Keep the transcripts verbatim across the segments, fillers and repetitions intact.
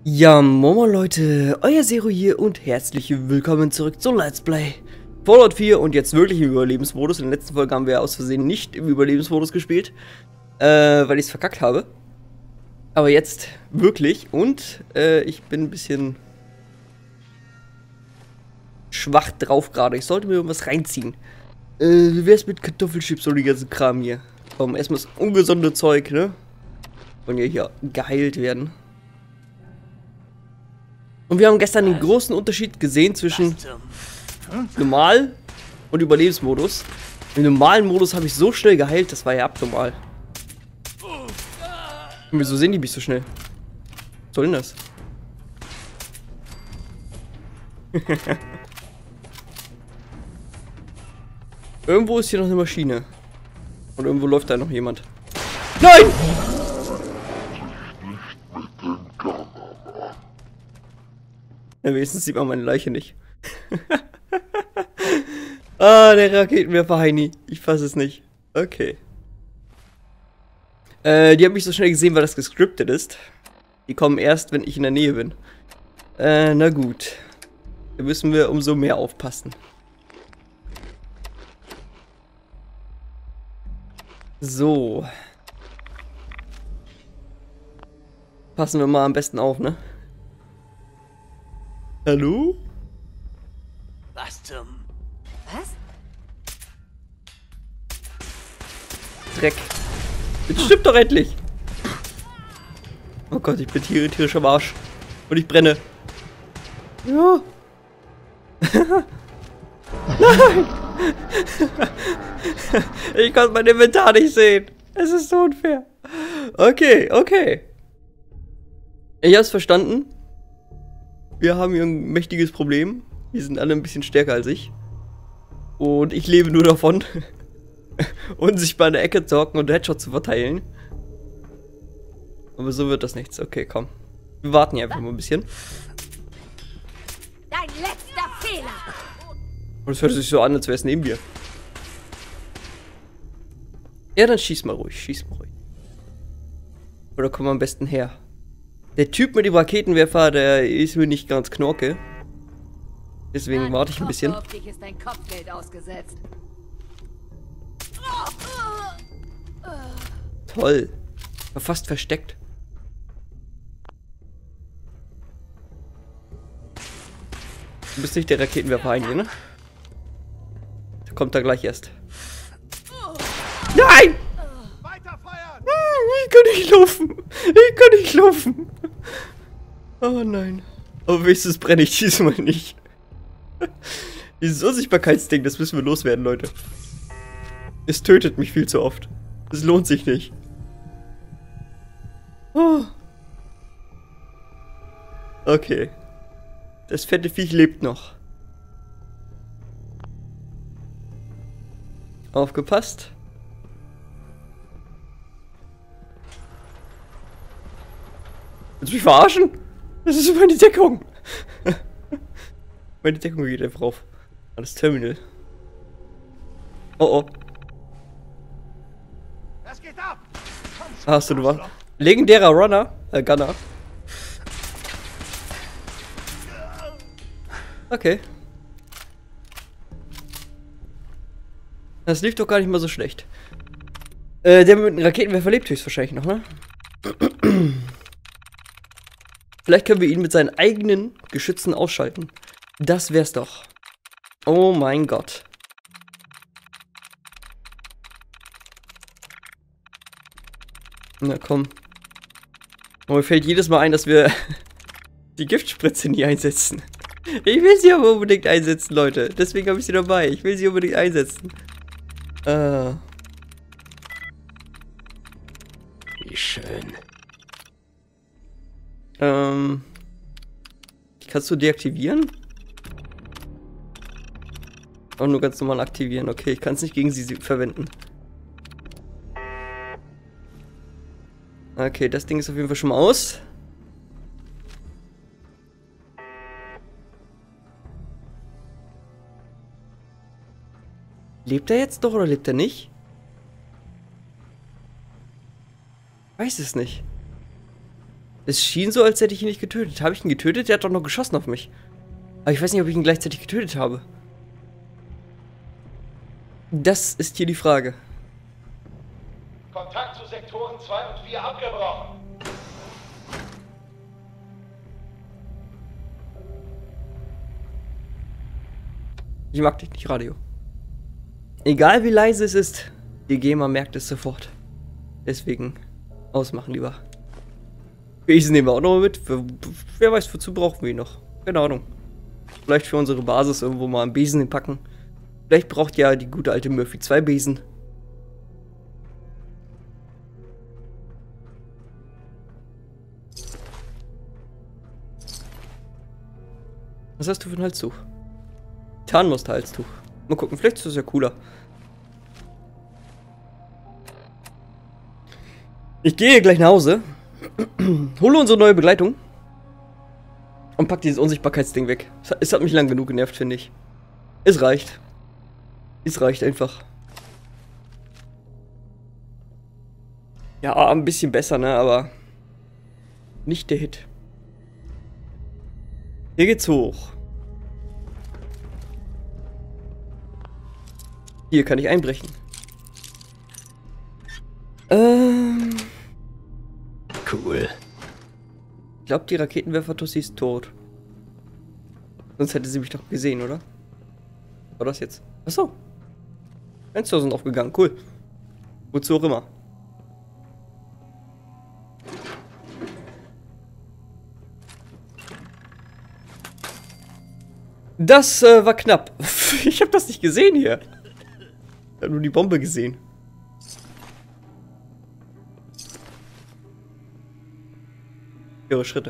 Ja, Momo Leute, euer Zero hier und herzlich willkommen zurück zu Let's Play Fallout vier und jetzt wirklich im Überlebensmodus. In der letzten Folge haben wir aus Versehen nicht im Überlebensmodus gespielt, äh, weil ich es verkackt habe. Aber jetzt wirklich und äh, ich bin ein bisschen schwach drauf gerade. Ich sollte mir irgendwas reinziehen. Äh, wie wär's mit Kartoffelchips und die ganzen Kram hier? Komm, erstmal das ungesunde Zeug, ne? Und ja hier geheilt werden. Und wir haben gestern den großen Unterschied gesehen zwischen normal und Überlebensmodus. Im normalen Modus habe ich so schnell geheilt, das war ja abnormal. Und wieso sehen die mich so schnell? Was soll denn das? Irgendwo ist hier noch eine Maschine. Und irgendwo läuft da noch jemand. Nein! Ja, wenigstens sieht man meine Leiche nicht. Ah, der Raketenwerfer Heini. Ich fasse es nicht. Okay. Äh, die haben mich so schnell gesehen, weil das gescriptet ist. Die kommen erst, wenn ich in der Nähe bin. Äh, na gut. Da müssen wir umso mehr aufpassen. So. Passen wir mal am besten auf, ne? Hallo? Was zum... Was? Dreck. Jetzt stimmt doch endlich. Oh Gott, ich bin tierisch, tierisch am Arsch. Und ich brenne. Ja. Nein! Ich konnte mein Inventar nicht sehen. Es ist so unfair. Okay, okay. Ich hab's verstanden. Wir haben hier ein mächtiges Problem. Die sind alle ein bisschen stärker als ich. Und ich lebe nur davon, unsichtbar in der Ecke zu hocken und Headshot zu verteilen. Aber so wird das nichts. Okay, komm. Wir warten hier einfach mal ein bisschen. Dein letzter Fehler! Und es hört sich so an, als wäre es neben dir. Ja, dann schieß mal ruhig. Schieß mal ruhig. Oder komm am besten her. Der Typ mit dem Raketenwerfer, der ist mir nicht ganz knorke. Deswegen warte ich ein bisschen. Auf dich ist dein Kopfgeld ausgesetzt. Toll. War fast versteckt. Du bist nicht der Raketenwerfer ein hier, ne? Der kommt da gleich erst. Nein! Ich kann nicht laufen. Ich kann nicht laufen. Oh nein. Aber wenigstens brenne ich diesmal nicht. Dieses Unsichtbarkeitsding, das müssen wir loswerden, Leute. Es tötet mich viel zu oft. Es lohnt sich nicht. Oh. Okay. Das fette Viech lebt noch. Aufgepasst. Willst du mich verarschen? Das ist meine Deckung. Meine Deckung geht einfach auf. Das Terminal. Oh oh. Das geht ab! Hast du du was? Legendärer Runner. Äh, Gunner. Okay. Das lief doch gar nicht mal so schlecht. Äh, der mit dem Raketenwerfer lebt höchstwahrscheinlich noch, ne? Vielleicht können wir ihn mit seinen eigenen Geschützen ausschalten. Das wär's doch. Oh mein Gott. Na komm. Oh, mir fällt jedes Mal ein, dass wir die Giftspritze nie einsetzen. Ich will sie aber unbedingt einsetzen, Leute. Deswegen habe ich sie dabei. Ich will sie unbedingt einsetzen. Ah. Wie schön. Ähm. Kannst du deaktivieren? Auch nur ganz normal aktivieren. Okay, ich kann es nicht gegen sie verwenden. Okay, das Ding ist auf jeden Fall schon mal aus. Lebt er jetzt doch oder lebt er nicht? Weiß es nicht. Es schien so, als hätte ich ihn nicht getötet. Habe ich ihn getötet? Der hat doch noch geschossen auf mich. Aber ich weiß nicht, ob ich ihn gleichzeitig getötet habe. Das ist hier die Frage. Kontakt zu Sektoren zwei und vier abgebrochen. Ich mag dich nicht, Radio. Egal wie leise es ist, die GEMA merkt es sofort. Deswegen ausmachen lieber. Besen nehmen wir auch noch mit. Wer, wer weiß, wozu brauchen wir ihn noch? Keine Ahnung. Vielleicht für unsere Basis irgendwo mal einen Besen hinpacken. Vielleicht braucht ja die gute alte Murphy zwei Besen. Was hast du für ein Halstuch? Tarnmuster-Halstuch. Mal gucken, vielleicht ist das ja cooler. Ich gehe gleich nach Hause, hole unsere neue Begleitung und pack dieses Unsichtbarkeitsding weg. Es hat, es hat mich lang genug genervt, finde ich. Es reicht. Es reicht einfach. Ja, ein bisschen besser, ne, aber nicht der Hit. Hier geht's hoch. Hier kann ich einbrechen. Ähm. Cool. Ich glaube, die Raketenwerfer-Tussi ist tot. Sonst hätte sie mich doch gesehen, oder? War das jetzt? Achso. Fenster sind aufgegangen. Cool. Wozu auch immer. Das äh, war knapp. Ich habe das nicht gesehen hier. Ich habe nur die Bombe gesehen. Ihre Schritte.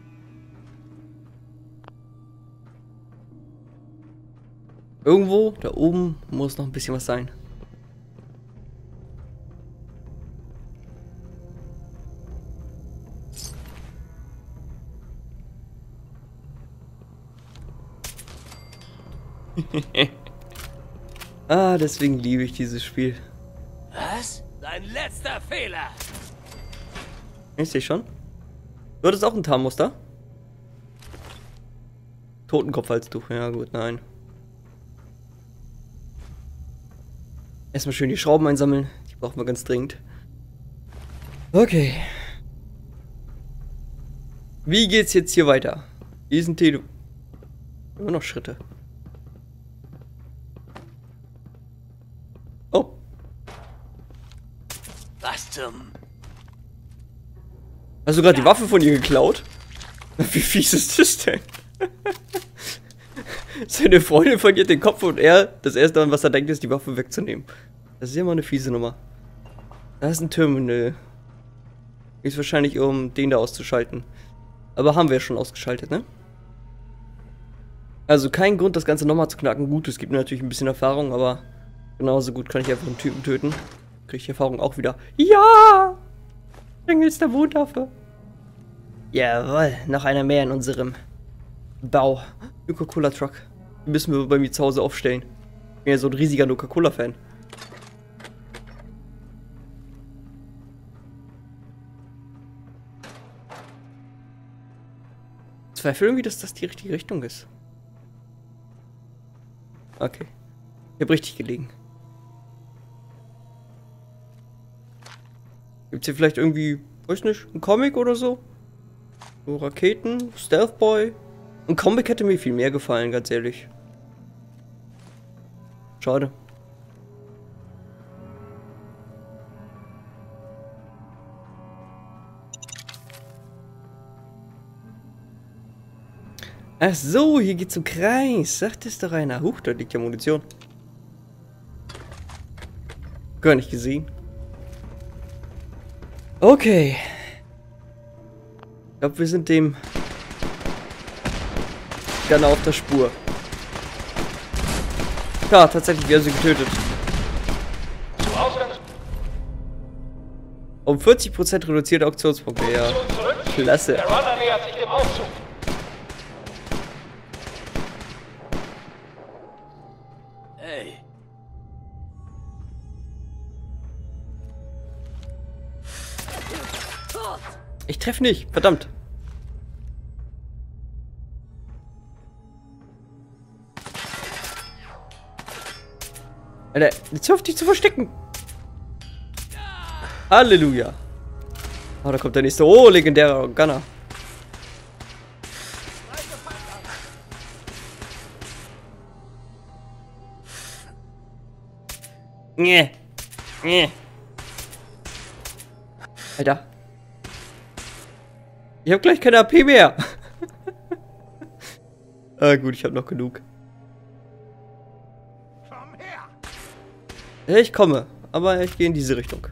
Irgendwo da oben muss noch ein bisschen was sein. Ah, deswegen liebe ich dieses Spiel. Was? Dein letzter Fehler! Ich sehe schon. Du hattest auch ein Tarnmuster? Totenkopfhalstuch, ja gut, nein. Erstmal schön die Schrauben einsammeln. Die brauchen wir ganz dringend. Okay. Wie geht's jetzt hier weiter? Hier ist ein Telefon. Immer noch Schritte. Oh. Was zum... Hast du gerade die Waffe von ihr geklaut? Wie fies ist das denn? Seine Freundin verliert den Kopf und er, das erste, an was er denkt, ist, die Waffe wegzunehmen. Das ist ja mal eine fiese Nummer. Da ist ein Terminal. Ist wahrscheinlich, um den da auszuschalten. Aber haben wir ja schon ausgeschaltet, ne? Also kein Grund, das Ganze nochmal zu knacken. Gut, es gibt mir natürlich ein bisschen Erfahrung, aber genauso gut kann ich einfach einen Typen töten. Kriege ich Erfahrung auch wieder. Ja! Engels der Mondaffe. Jawohl, noch einer mehr in unserem Bau. Coca-Cola-Truck. Die müssen wir bei mir zu Hause aufstellen. Ich bin ja so ein riesiger Coca-Cola-Fan. Ich zweifle irgendwie, dass das die richtige Richtung ist. Okay. Ich habe richtig gelegen. Gibt's hier vielleicht irgendwie, weiß nicht, ein Comic oder so? So Raketen, Stealth Boy. Ein Comic hätte mir viel mehr gefallen, ganz ehrlich. Schade. Ach so, hier geht's zum Kreis. Sagt es doch einer. Huch, da liegt ja Munition. Gar nicht gesehen. Okay. Ich glaube, wir sind dem Gunner auf der Spur. Ja, tatsächlich, wir haben sie getötet. Um vierzig Prozent reduzierte Auktionspunkte, ja. Klasse. Der Runner nähert sich dem Aufzug. Hey. Ich treffe nicht, verdammt. Alter, jetzt hör auf dich zu verstecken. Halleluja. Oh, da kommt der nächste. Oh, legendärer Gunner. Nee. Nee. Alter. Ich hab gleich keine A P mehr. Ah, gut, ich hab noch genug. Ja, ich komme, aber ich gehe in diese Richtung.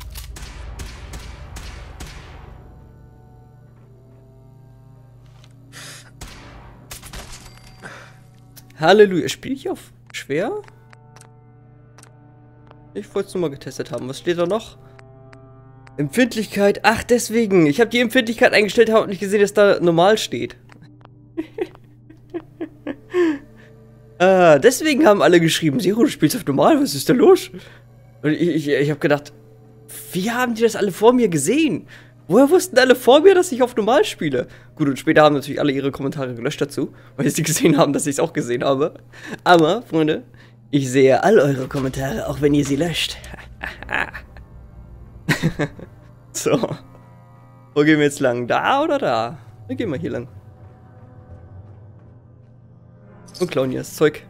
Halleluja. Spiele ich auf schwer? Ich wollte es nur mal getestet haben. Was steht da noch? Empfindlichkeit. Ach, deswegen. Ich habe die Empfindlichkeit eingestellt, habe nicht gesehen, dass da normal steht. Ah, deswegen haben alle geschrieben, Zero, du spielst auf normal, was ist da los? Und ich, ich, ich habe gedacht, wie haben die das alle vor mir gesehen? Woher wussten alle vor mir, dass ich auf normal spiele? Gut, und später haben natürlich alle ihre Kommentare gelöscht dazu, weil sie gesehen haben, dass ich es auch gesehen habe. Aber, Freunde, ich sehe all eure Kommentare, auch wenn ihr sie löscht. So. Wo gehen wir jetzt lang? Da oder da? Dann gehen wir hier lang. Und klauen hier das Zeug.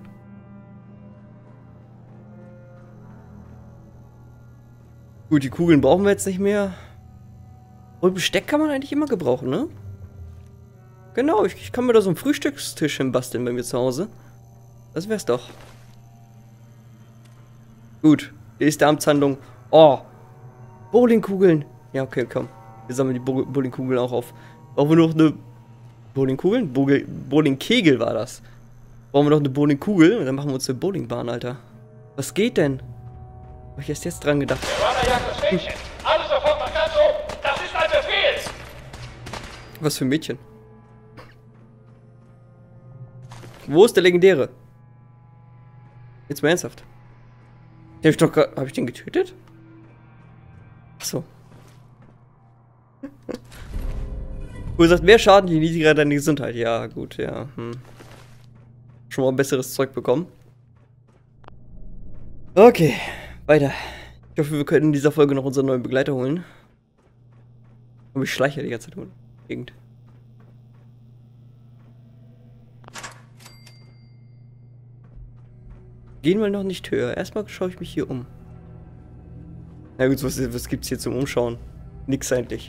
Gut, die Kugeln brauchen wir jetzt nicht mehr. Und Besteck kann man eigentlich immer gebrauchen, ne? Genau, ich, ich kann mir da so einen Frühstückstisch hinbasteln bei mir zu Hause. Das wär's doch. Gut, die nächste Amtshandlung. Oh, Bowlingkugeln. Ja, okay, komm. Wir sammeln die Bo Bowlingkugeln auch auf. Brauchen wir noch eine Bowlingkugeln? Bowlingkegel war das. Brauchen wir noch eine Bowlingkugel und dann machen wir uns eine Bowlingbahn, Alter. Was geht denn? Hab ich erst jetzt dran gedacht. Der Runner jagt das Mädchen. Alles sofort nach ganz oben. Das ist ein Befehl. Was für ein Mädchen? Wo ist der Legendäre? Jetzt mal ernsthaft. Den hab ich doch grad, hab ich den getötet? Achso. Du sagst, mehr Schaden, je niedriger deine Gesundheit. Ja, gut, ja. Hm. Schon mal ein besseres Zeug bekommen. Okay, weiter. Ich hoffe, wir können in dieser Folge noch unseren neuen Begleiter holen. Aber ich schleiche die ganze Zeit durch die Gegend. Gehen wir noch nicht höher. Erstmal schaue ich mich hier um. Na gut, was, was gibt's hier zum Umschauen? Nix eigentlich.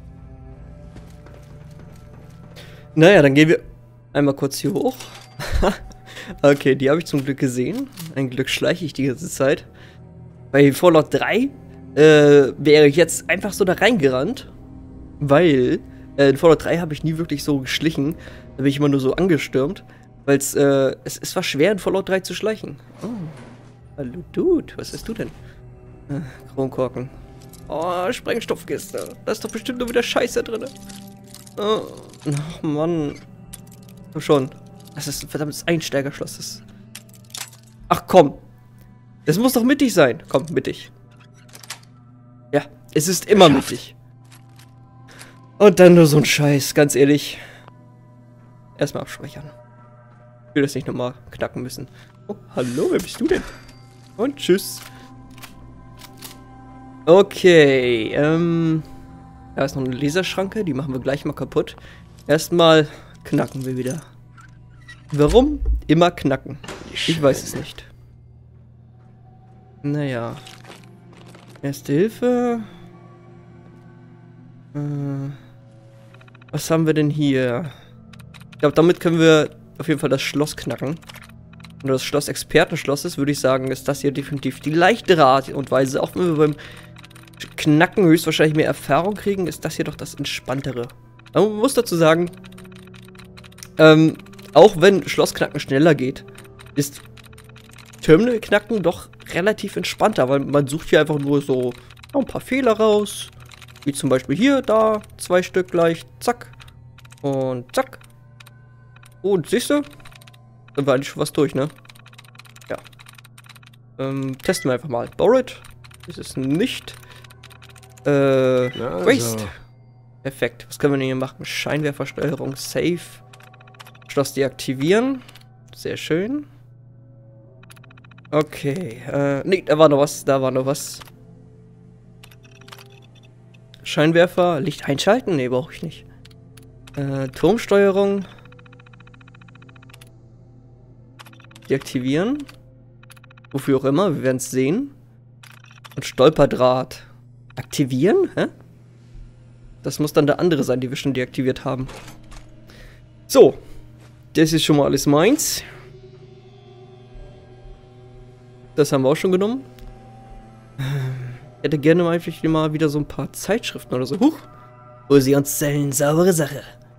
Naja, dann gehen wir einmal kurz hier hoch. Okay, die habe ich zum Glück gesehen. Ein Glück schleiche ich die ganze Zeit. Bei Fallout drei äh, wäre ich jetzt einfach so da reingerannt. Weil äh, in Fallout drei habe ich nie wirklich so geschlichen. Da bin ich immer nur so angestürmt. Weil äh, es, es war schwer in Fallout drei zu schleichen. Oh. Hallo Dude, was bist du denn? Äh, Kronkorken. Oh, Sprengstoffkiste. Da ist doch bestimmt nur wieder Scheiße drin. Oh, ach Mann. Komm schon. Das ist ein verdammtes Einsteigerschloss. Das ach komm. Das muss doch mittig sein. Komm, mittig. Ja, es ist immer mittig. Und dann nur so ein Scheiß, ganz ehrlich. Erstmal abspeichern. Ich will das nicht nochmal knacken müssen. Oh, hallo, wer bist du denn? Und tschüss. Okay, ähm... da ist noch eine Laserschranke, die machen wir gleich mal kaputt. Erstmal knacken wir wieder. Warum immer knacken? Ich weiß es nicht. Naja. Erste Hilfe. Äh, was haben wir denn hier? Ich glaube, damit können wir auf jeden Fall das Schloss knacken. Und das Schloss Expertenschloss ist, würde ich sagen, ist das hier definitiv die leichtere Art und Weise. Auch wenn wir beim Knacken höchstwahrscheinlich mehr Erfahrung kriegen, ist das hier doch das entspanntere. Aber man muss dazu sagen, ähm, auch wenn Schlossknacken schneller geht, ist Terminal-Knacken doch relativ entspannter, weil man sucht hier einfach nur so ein paar Fehler raus. Wie zum Beispiel hier, da, zwei Stück gleich, zack. Und zack. Und siehst du? Dann war eigentlich schon was durch, ne? Ja. Ähm, testen wir einfach mal. Borrowed. Das ist nicht. Äh, also. Waste. Perfekt. Was können wir denn hier machen? Scheinwerfersteuerung safe. Schloss deaktivieren. Sehr schön. Okay. Äh, nee, da war noch was. Da war noch was. Scheinwerfer. Licht einschalten? Nee, brauche ich nicht. Äh, Turmsteuerung. Deaktivieren. Wofür auch immer. Wir werden es sehen. Und Stolperdraht. Aktivieren? Hä? Das muss dann der andere sein, die wir schon deaktiviert haben. So. Das ist schon mal alles meins. Das haben wir auch schon genommen. Ich hätte gerne mal, mal wieder so ein paar Zeitschriften oder so. Huch. Wo sie uns zählen, saubere Sache.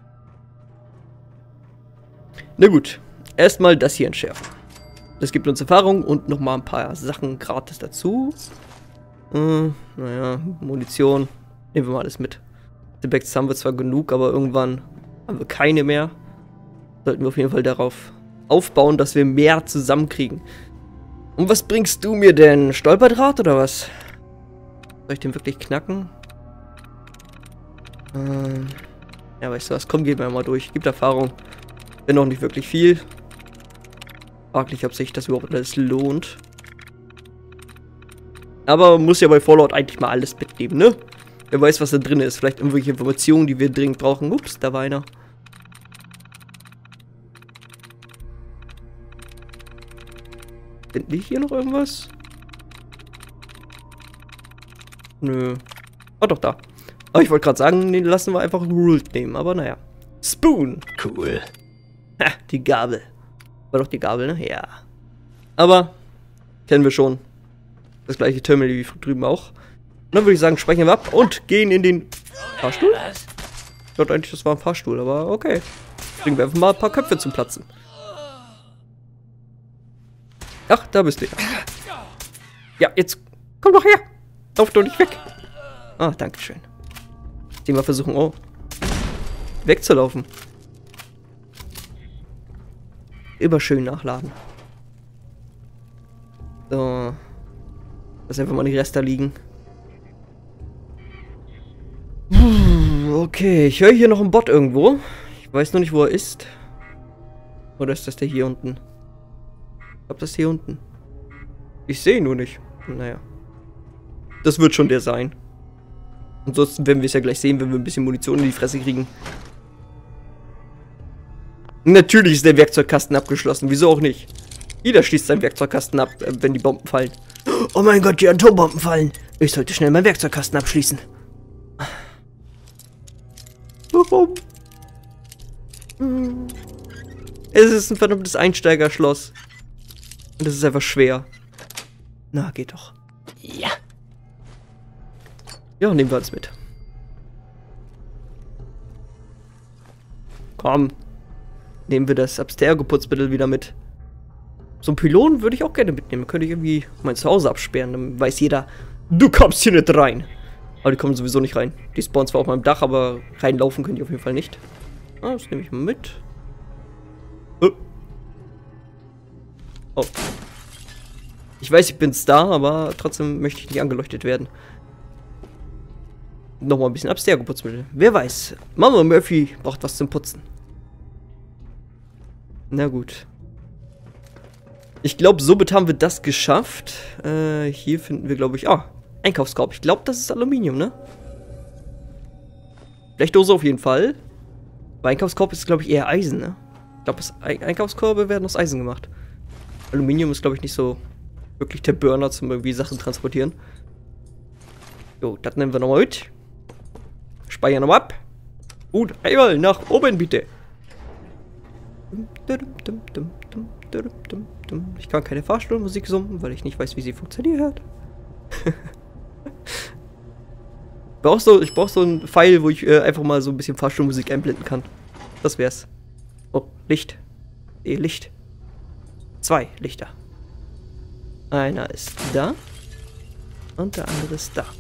Na gut. Erstmal das hier entschärfen. Das gibt uns Erfahrung und nochmal ein paar Sachen gratis dazu. Äh, naja, Munition. Nehmen wir mal alles mit. Die Bags haben wir zwar genug, aber irgendwann haben wir keine mehr. Sollten wir auf jeden Fall darauf aufbauen, dass wir mehr zusammenkriegen. Und was bringst du mir denn? Stolperdraht oder was? Soll ich den wirklich knacken? Ähm, ja, weißt du was? Komm, gehen wir mal durch. Gibt Erfahrung. Wenn noch nicht wirklich viel. Fraglich, ob sich das überhaupt alles lohnt. Aber man muss ja bei Fallout eigentlich mal alles mitnehmen, ne? Wer weiß, was da drin ist. Vielleicht irgendwelche Informationen, die wir dringend brauchen. Ups, da war einer. Finden wir hier noch irgendwas? Nö. Oh, doch, da. Aber ich wollte gerade sagen, den lassen wir einfach Ruled nehmen. Aber naja. Spoon. Cool. Ha, die Gabel. War doch die Gabel, ne? Ja. Aber kennen wir schon. Das gleiche Terminal wie drüben auch. Und dann würde ich sagen, speichern wir ab und gehen in den Fahrstuhl. Was? Ich dachte eigentlich, das war ein Fahrstuhl, aber okay. Bringen wir einfach mal ein paar Köpfe zum Platzen. Ach, da bist du. Ja, jetzt komm doch her. Lauf doch nicht weg. Ah, danke schön. Die mal versuchen, oh, wegzulaufen. Immer schön nachladen. So. Lass einfach mal die Reste liegen. Okay, ich höre hier noch einen Bot irgendwo. Ich weiß noch nicht, wo er ist. Oder ist das der hier unten? Ich glaube, das ist hier unten. Ich sehe ihn nur nicht. Naja. Das wird schon der sein. Ansonsten werden wir es ja gleich sehen, wenn wir ein bisschen Munition in die Fresse kriegen. Natürlich ist der Werkzeugkasten abgeschlossen. Wieso auch nicht? Jeder schließt seinen Werkzeugkasten ab, wenn die Bomben fallen. Oh mein Gott, die Atombomben fallen. Ich sollte schnell meinen Werkzeugkasten abschließen. Warum? Es ist ein verdammtes Einsteigerschloss. Und es ist einfach schwer. Na, geht doch. Ja. Ja, nehmen wir alles mit. Komm. Nehmen wir das Abstergo-Putzmittel wieder mit. So ein Pylon würde ich auch gerne mitnehmen. Könnte ich irgendwie mein Zuhause absperren. Dann weiß jeder, du kommst hier nicht rein. Aber die kommen sowieso nicht rein. Die spawnen zwar auf meinem Dach, aber reinlaufen können die auf jeden Fall nicht. Ah, das nehme ich mal mit. Oh. Oh. Ich weiß, ich bin Star, aber trotzdem möchte ich nicht angeleuchtet werden. Nochmal ein bisschen Abstergo-Putzmittel. Wer weiß. Mama Murphy braucht was zum Putzen. Na gut. Ich glaube, somit haben wir das geschafft. Äh, hier finden wir, glaube ich... Ah, Einkaufskorb. Ich glaube, das ist Aluminium, ne? Blechdose auf jeden Fall. Aber Einkaufskorb ist, glaube ich, eher Eisen, ne? Ich glaube, Einkaufskorbe werden aus Eisen gemacht. Aluminium ist, glaube ich, nicht so wirklich der Burner zum irgendwie Sachen transportieren. Jo, das nehmen wir nochmal mit. Speichern nochmal ab. Gut, einmal nach oben, bitte. Ich kann keine Fahrstuhlmusik summen, weil ich nicht weiß, wie sie funktioniert. brauch so, ich brauche so einen Pfeil, wo ich äh, einfach mal so ein bisschen Fahrstuhlmusik einblenden kann. Das wär's. Oh, Licht. Eh, Licht. Zwei Lichter. Einer ist da. Und der andere ist da.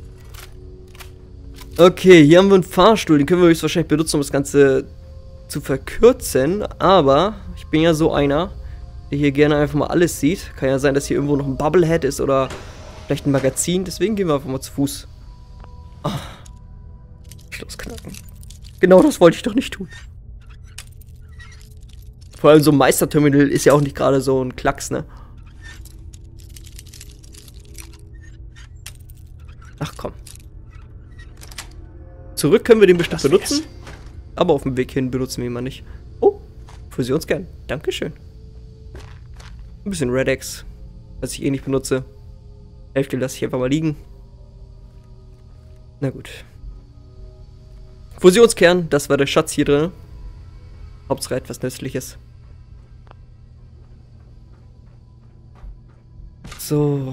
Okay, hier haben wir einen Fahrstuhl. Den können wir höchstwahrscheinlich benutzen, um das Ganze zu verkürzen. Aber ich bin ja so einer, der hier gerne einfach mal alles sieht. Kann ja sein, dass hier irgendwo noch ein Bubblehead ist oder vielleicht ein Magazin. Deswegen gehen wir einfach mal zu Fuß. Oh. Schloss knacken. Genau das wollte ich doch nicht tun. Vor allem so ein Meisterterminal ist ja auch nicht gerade so ein Klacks, ne? Ach komm. Zurück können wir den bestimmt benutzen. Aber auf dem Weg hin benutzen wir ihn mal nicht. Oh, Fusionskern. Dankeschön. Ein bisschen Red-X, was ich eh nicht benutze. Hälfte lasse ich einfach mal liegen. Na gut. Fusionskern, das war der Schatz hier drin. Hauptsache etwas Nützliches. So.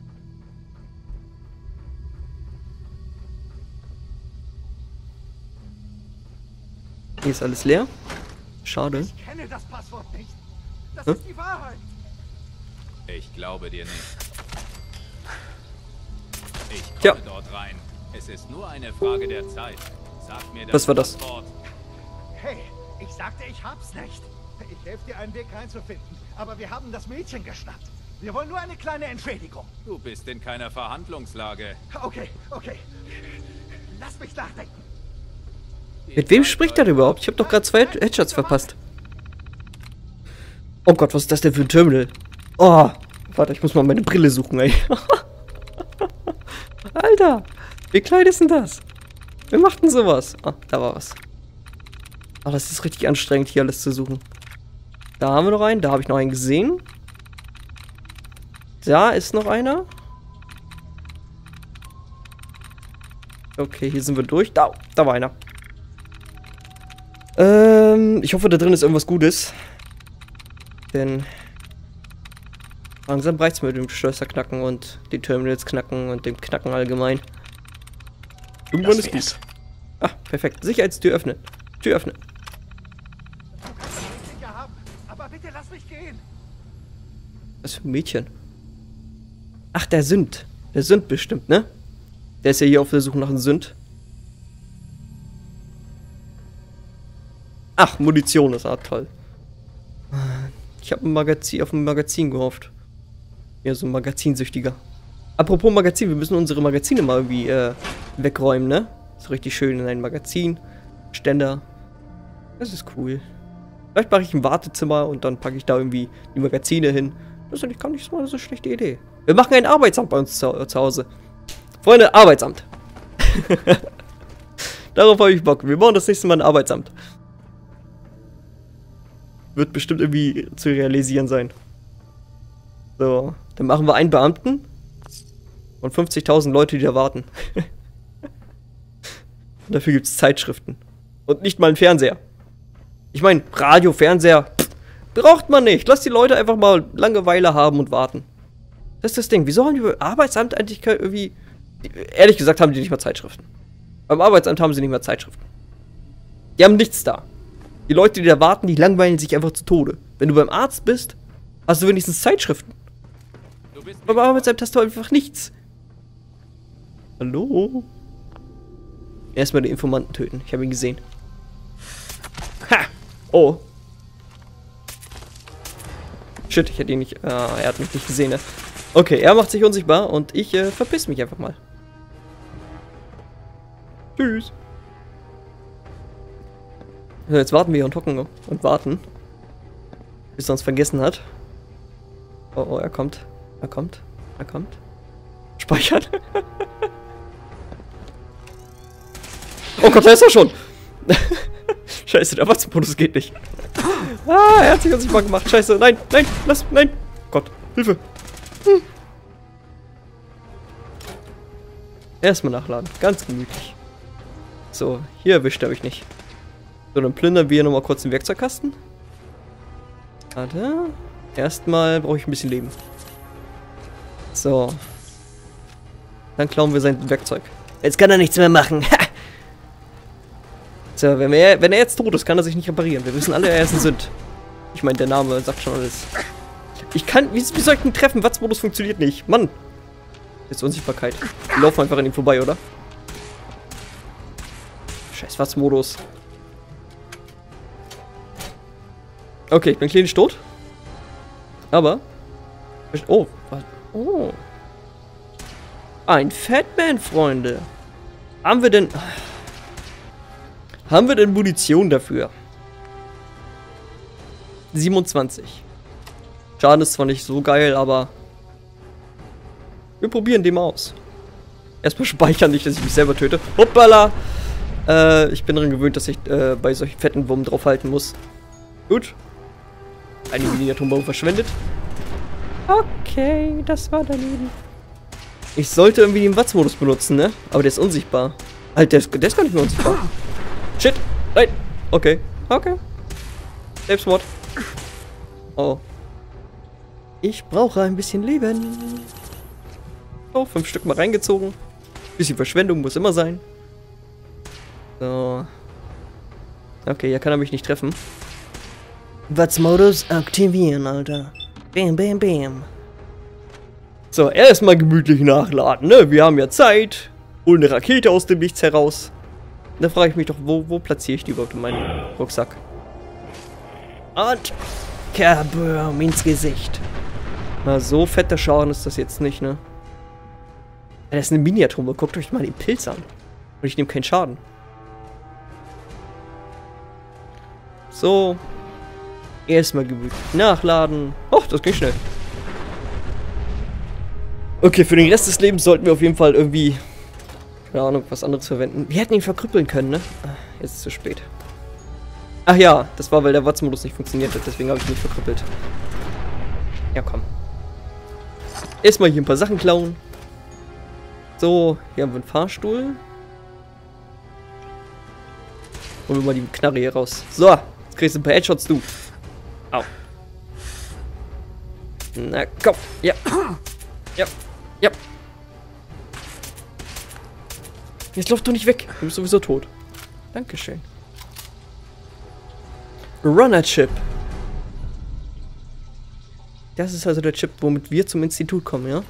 Hier ist alles leer. Schade. Ich kenne das Passwort nicht. Das Hä? ist die Wahrheit. Ich glaube dir nicht. Ich komme Ja. dort rein. Es ist nur eine Frage der Zeit. Sag mir das Was war das? Passwort. Hey, ich sagte, ich hab's nicht. Ich helfe dir, einen Weg reinzufinden. Aber wir haben das Mädchen geschnappt. Wir wollen nur eine kleine Entschädigung. Du bist in keiner Verhandlungslage. Okay, okay. Lass mich nachdenken. Mit wem spricht er überhaupt? Ich habe doch gerade zwei Headshots verpasst. Oh Gott, was ist das denn für ein Terminal? Oh, warte, ich muss mal meine Brille suchen, ey. Alter, wie klein ist denn das? Wer macht denn sowas? Ah, da war was. Ah, das ist richtig anstrengend, hier alles zu suchen. Da haben wir noch einen, da habe ich noch einen gesehen. Da ist noch einer. Okay, hier sind wir durch. Da, da war einer. Ähm, ich hoffe, da drin ist irgendwas Gutes. Denn langsam reicht's mir mit dem Schlösser knacken und die Terminals knacken und dem Knacken allgemein. Irgendwann ist gut. Ah, perfekt. Sicherheitstür öffnen. Tür öffnen. Du kannst mich sicher haben. Aber bitte lass mich gehen. Was für ein Mädchen? Ach, der Sünd. Der Sünd bestimmt, ne? Der ist ja hier auf der Suche nach einem Sünd. Ach, Munition ist auch toll. Ich habe ein Magazin auf ein Magazin gehofft. Ja, so ein Magazinsüchtiger. Apropos Magazin, wir müssen unsere Magazine mal irgendwie äh, wegräumen, ne? So richtig schön in ein Magazin. Ständer. Das ist cool. Vielleicht mache ich ein Wartezimmer und dann packe ich da irgendwie die Magazine hin. Das ist eigentlich gar nicht so eine so schlechte Idee. Wir machen ein Arbeitsamt bei uns zu, zu Hause. Freunde, Arbeitsamt. Darauf habe ich Bock. Wir bauen das nächste Mal ein Arbeitsamt. Wird bestimmt irgendwie zu realisieren sein. So, dann machen wir einen Beamten und fünfzigtausend Leute, die da warten. Und dafür gibt es Zeitschriften. Und nicht mal einen Fernseher. Ich meine, Radio, Fernseher, pff, braucht man nicht. Lass die Leute einfach mal Langeweile haben und warten. Das ist das Ding. Wieso haben die Arbeitsamt eigentlich irgendwie... Ehrlich gesagt haben die nicht mal Zeitschriften. Beim Arbeitsamt haben sie nicht mal Zeitschriften. Die haben nichts da. Die Leute, die da warten, die langweilen sich einfach zu Tode. Wenn du beim Arzt bist, hast du wenigstens Zeitschriften. Du bist Beim Arbeitsamt hast du einfach nichts. Hallo? Erstmal den Informanten töten. Ich habe ihn gesehen. Ha! Oh. Shit, ich hätte ihn nicht... Ah, er hat mich nicht gesehen, ne? Okay, er macht sich unsichtbar und ich äh, verpiss mich einfach mal. Tschüss. So, jetzt warten wir hier und hocken und warten. Bis er uns vergessen hat. Oh, oh, er kommt. Er kommt. Er kommt. Speichern. Oh Gott, da ist er schon. Scheiße, der Watzmodus geht nicht. Ah, er hat sich unsichtbar gemacht. Scheiße, nein, nein, lass, nein. Gott, Hilfe. Hm. Erstmal nachladen, ganz gemütlich. So, hier erwischt er mich nicht. So, dann plündern wir nochmal kurz den Werkzeugkasten. Warte. Erstmal brauche ich ein bisschen Leben. So. Dann klauen wir sein Werkzeug. Jetzt kann er nichts mehr machen. So, wenn er, wenn er jetzt tot ist, kann er sich nicht reparieren. Wir wissen alle, er ist ein Sünd. Ich meine, der Name sagt schon alles. Ich kann... Wie, wie soll ich ihn treffen? Watzmodus funktioniert nicht. Mann. Jetzt Unsichtbarkeit. Wir laufen einfach an ihm vorbei, oder? Scheiß Watzmodus. Okay, ich bin klinisch tot. Aber... Oh, was? Oh. Ein Fatman, Freunde. Haben wir denn... Haben wir denn Munition dafür? siebenundzwanzig. Schaden ist zwar nicht so geil, aber wir probieren den mal aus. Erstmal speichern, nicht, dass ich mich selber töte. Hoppala! Äh, ich bin daran gewöhnt, dass ich äh, bei solchen fetten Wurmen draufhalten muss. Gut. Eine Mini-Atombombe verschwendet. Okay, das war daneben. Ich sollte irgendwie den Watz-Modus benutzen, ne? Aber der ist unsichtbar. Halt, der ist, der ist gar nicht mehr unsichtbar. Shit. Nein. Okay. Okay. Selbstmord. Oh. Ich brauche ein bisschen Leben. So, fünf Stück mal reingezogen. Bisschen Verschwendung muss immer sein. So. Okay, hier kann er mich nicht treffen. Watz-Modus aktivieren, Alter. Bam, bam, bam. So, erstmal gemütlich nachladen, ne? Wir haben ja Zeit. Hol eine Rakete aus dem Nichts heraus. Da frage ich mich doch, wo, wo platziere ich die überhaupt in meinen Rucksack? Und Kabum ins Gesicht. Na, so fetter Schaden ist das jetzt nicht, ne? Das ist eine Mini-Atome. Guckt euch mal den Pilz an. Und ich nehme keinen Schaden. So. Erstmal gemütlich nachladen. Och, das ging schnell. Okay, für den Rest des Lebens sollten wir auf jeden Fall irgendwie, keine Ahnung, was anderes verwenden. Wir hätten ihn verkrüppeln können, ne? Jetzt ist es zu spät. Ach ja, das war, weil der Watz-Modus nicht funktioniert hat. Deswegen habe ich ihn nicht verkrüppelt. Ja, komm. Erstmal hier ein paar Sachen klauen. So, hier haben wir einen Fahrstuhl. Holen wir mal die Knarre hier raus. So, jetzt kriegst du ein paar Headshots, du. Au. Na komm. Ja. Ja. Ja. Jetzt lauf du nicht weg. Du bist sowieso tot. Dankeschön. Runner-Chip. Das ist also der Chip, womit wir zum Institut kommen, ja?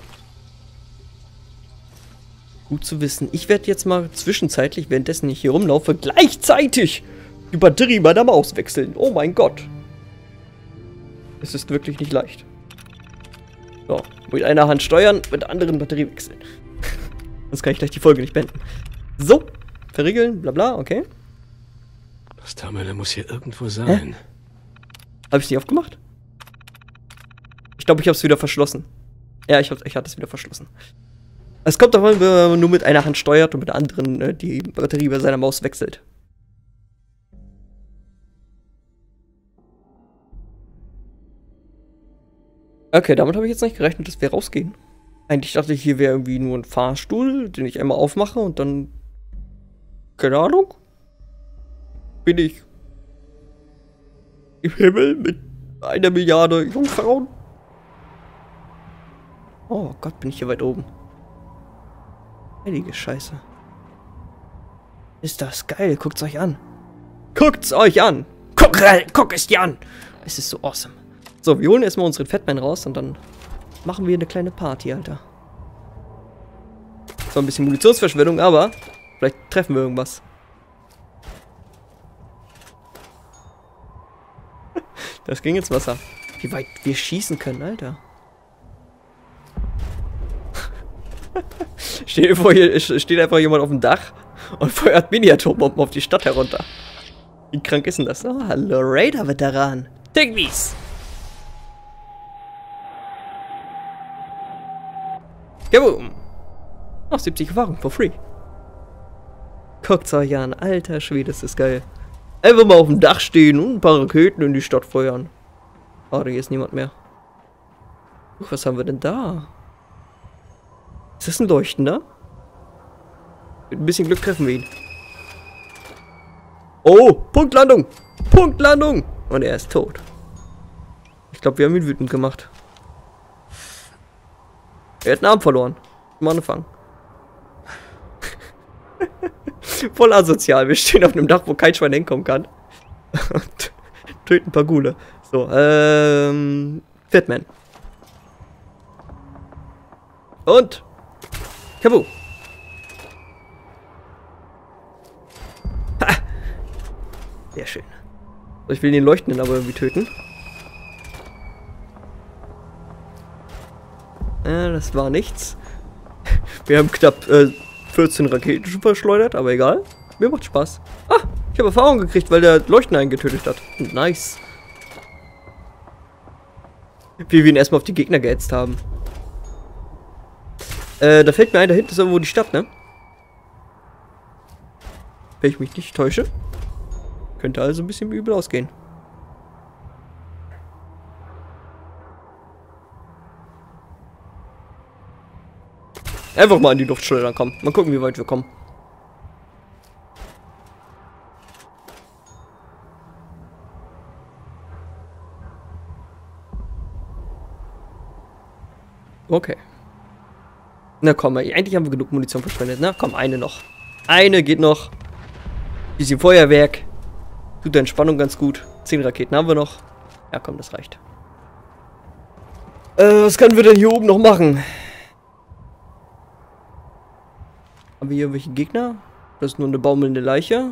Gut zu wissen. Ich werde jetzt mal zwischenzeitlich, währenddessen ich hier rumlaufe, gleichzeitig die Batterie bei der Maus wechseln. Oh mein Gott. Es ist wirklich nicht leicht. So, mit einer Hand steuern, mit der anderen Batterie wechseln. Sonst kann ich gleich die Folge nicht beenden. So, verriegeln, bla bla, okay. Das Terminal muss hier irgendwo sein. Hä? Habe ich es nicht aufgemacht? Ich glaube, ich habe es wieder verschlossen. Ja, ich, hab, ich hatte es wieder verschlossen. Es kommt davon, wenn man nur mit einer Hand steuert und mit der anderen äh, die Batterie bei seiner Maus wechselt. Okay, damit habe ich jetzt nicht gerechnet, dass wir rausgehen. Eigentlich dachte ich, hier wäre irgendwie nur ein Fahrstuhl, den ich einmal aufmache und dann... Keine Ahnung. Bin ich im Himmel mit einer Milliarde Jungfrauen? Oh Gott, bin ich hier weit oben. Heilige Scheiße. Ist das geil, guckt's euch an. Guckt's euch an! Guck, guck es dir an! Es ist so awesome. So, wir holen erstmal unseren Fatman raus und dann machen wir eine kleine Party, Alter. So ein bisschen Munitionsverschwendung, aber vielleicht treffen wir irgendwas. Das ging ins Wasser. Wie weit wir schießen können, Alter. Steht, vor hier, steht einfach jemand auf dem Dach und feuert Mini-Atombomben auf die Stadt herunter. Wie krank ist denn das? Oh, hallo Raider-Veteran. Take these! Kaboom! Noch siebzig Erfahrung for free. Guckt's euch an, alter Schwede, ist das geil. Einfach mal auf dem Dach stehen und ein paar Raketen in die Stadt feuern. Oh, da hier ist niemand mehr. Uch, was haben wir denn da? Ist das ein Leuchtender? Mit ein bisschen Glück treffen wir ihn. Oh, Punktlandung! Punktlandung! Und er ist tot. Ich glaube, wir haben ihn wütend gemacht. Er hat einen Arm verloren. Am Anfang. Voll asozial. Wir stehen auf einem Dach, wo kein Schwein hinkommen kann. Und töten ein paar Gule. So, ähm... Fatman. Und... Kabu. Ha! Sehr schön. So, ich will den Leuchtenden aber irgendwie töten. Äh, das war nichts. Wir haben knapp äh, vierzehn Raketen schon verschleudert, aber egal. Mir macht Spaß. Ah, Ich habe Erfahrung gekriegt, weil der Leuchten einen getötet hat. Nice. Wie wir ihn erstmal auf die Gegner gehetzt haben. Äh, da fällt mir ein, da hinten ist irgendwo die Stadt, ne? Wenn ich mich nicht täusche. Könnte also ein bisschen übel ausgehen. Einfach mal in die Luft schleudern, komm. Mal gucken, wie weit wir kommen. Okay. Na komm, eigentlich haben wir genug Munition verschwendet. Na komm, eine noch. Eine geht noch. Bisschen Feuerwerk. Tut der Entspannung ganz gut. Zehn Raketen haben wir noch. Ja komm, das reicht. Äh, was können wir denn hier oben noch machen? Haben wir hier irgendwelche Gegner? Das ist nur eine baumelnde Leiche.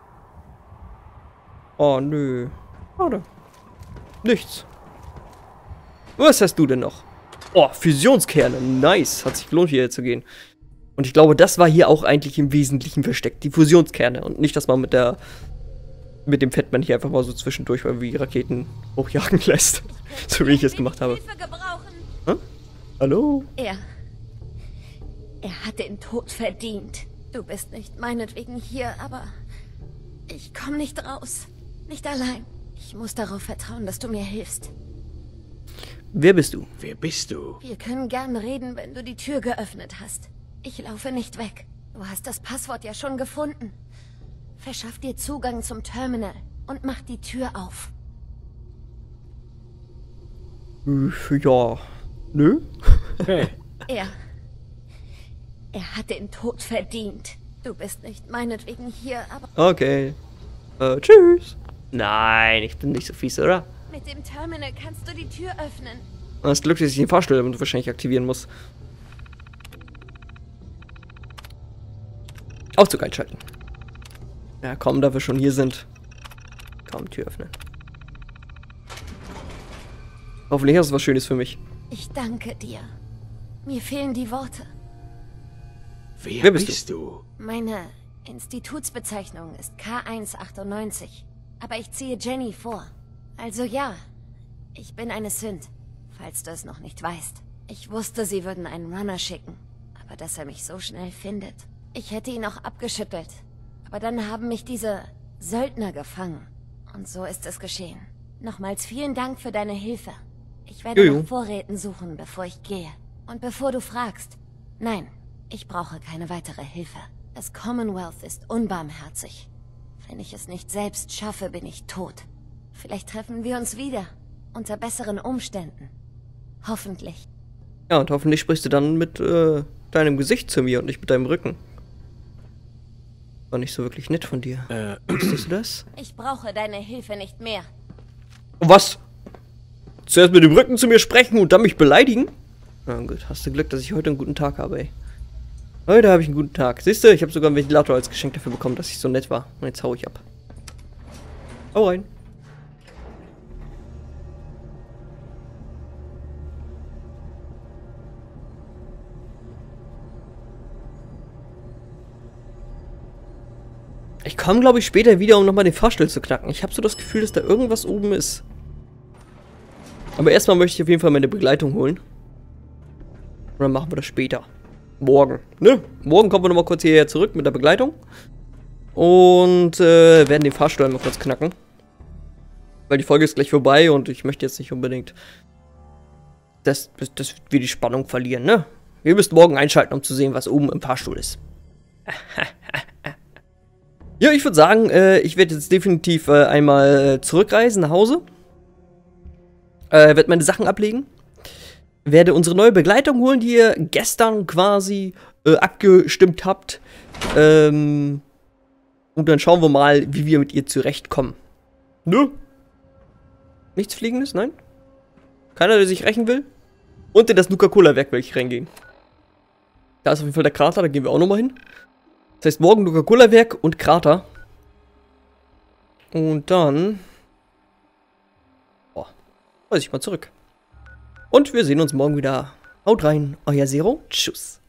Oh, nö. Schade. Nichts. Was hast du denn noch? Oh, Fusionskerne. Nice. Hat sich gelohnt, hierher zu gehen. Und ich glaube, das war hier auch eigentlich im Wesentlichen versteckt. Die Fusionskerne. Und nicht, dass man mit der... mit dem Fettmann hier einfach mal so zwischendurch mal wie Raketen hochjagen lässt. So wie ich es gemacht habe. Hm? Hallo? Er... Er hat den Tod verdient. Du bist nicht meinetwegen hier, aber... ich komme nicht raus. Nicht allein. Ich muss darauf vertrauen, dass du mir hilfst. Wer bist du? Wer bist du? Wir können gern reden, wenn du die Tür geöffnet hast. Ich laufe nicht weg. Du hast das Passwort ja schon gefunden. Verschaff dir Zugang zum Terminal und mach die Tür auf. Ja. Nö? Hey. Er... Er hat den Tod verdient. Du bist nicht meinetwegen hier, aber... Okay. Äh, tschüss. Nein, ich bin nicht so fies, oder? Mit dem Terminal kannst du die Tür öffnen. Das Glück, dass ich den Fahrstuhl damit wahrscheinlich aktivieren muss. Aufzug einschalten. Ja, komm, da wir schon hier sind. Komm, Tür öffnen. Hoffentlich hast du was Schönes für mich. Ich danke dir. Mir fehlen die Worte. Wer, Wer bist bist du? Meine Institutsbezeichnung ist K eins achtundneunzig. Aber ich ziehe Jenny vor. Also ja, ich bin eine Synth, falls du es noch nicht weißt. Ich wusste, sie würden einen Runner schicken. Aber dass er mich so schnell findet. Ich hätte ihn auch abgeschüttelt. Aber dann haben mich diese Söldner gefangen. Und so ist es geschehen. Nochmals vielen Dank für deine Hilfe. Ich werde Jojo. nach Vorräten suchen, bevor ich gehe. Und bevor du fragst, nein, ich brauche keine weitere Hilfe. Das Commonwealth ist unbarmherzig. Wenn ich es nicht selbst schaffe, bin ich tot. Vielleicht treffen wir uns wieder. Unter besseren Umständen. Hoffentlich. Ja, und hoffentlich sprichst du dann mit äh, deinem Gesicht zu mir und nicht mit deinem Rücken. War nicht so wirklich nett von dir. Äh, Wusstest du das? Ich brauche deine Hilfe nicht mehr. Was? Zuerst mit dem Rücken zu mir sprechen und dann mich beleidigen? Na gut, hast du Glück, dass ich heute einen guten Tag habe, ey. Heute habe ich einen guten Tag. Siehst du, ich habe sogar einen Ventilator als Geschenk dafür bekommen, dass ich so nett war. Und jetzt hau ich ab. Hau rein. Ich komme, glaube ich, später wieder, um nochmal den Fahrstuhl zu knacken. Ich habe so das Gefühl, dass da irgendwas oben ist. Aber erstmal möchte ich auf jeden Fall meine Begleitung holen. Und dann machen wir das später. Morgen. Ne? Morgen kommen wir nochmal kurz hierher zurück mit der Begleitung. Und äh, werden den Fahrstuhl mal kurz knacken. Weil die Folge ist gleich vorbei und ich möchte jetzt nicht unbedingt, dass, dass, dass wir die Spannung verlieren, ne? Wir müssen morgen einschalten, um zu sehen, was oben im Fahrstuhl ist. Ja, ich würde sagen, äh, ich werde jetzt definitiv äh, einmal zurückreisen nach Hause. Äh, werde meine Sachen ablegen. Werde unsere neue Begleitung holen, die ihr gestern quasi äh, abgestimmt habt. Ähm, und dann schauen wir mal, wie wir mit ihr zurechtkommen. Nö. Nichts Fliegendes, nein? Keiner, der sich rächen will? Und in das Nuka-Cola-Werk will ich reingehen. Da ist auf jeden Fall der Krater, da gehen wir auch nochmal hin. Das heißt, morgen Nuka-Cola-Werk und Krater. Und dann... Boah, weiß ich mal zurück. Und wir sehen uns morgen wieder. Haut rein, euer Zero. Tschüss.